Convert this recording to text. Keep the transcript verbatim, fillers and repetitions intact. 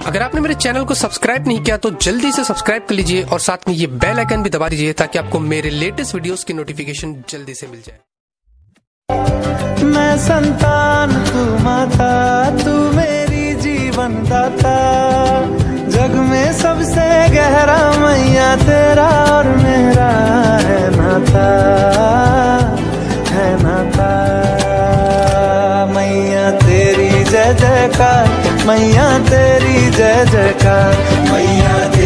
अगर आपने मेरे चैनल को सब्सक्राइब नहीं किया तो जल्दी से सब्सक्राइब कर लीजिए और साथ में ये बेल आइकन भी दबा दीजिए ताकि आपको मेरे लेटेस्ट वीडियोस की नोटिफिकेशन जल्दी से मिल जाए। मैं संतान तू माता, तू मेरी जीवन दाता, जग में सबसे गहरा मैया तेरा और मेरा है नाता, है नाता। मैया तेरी जय जयकार, मैया तेरी जय जयकार, मैया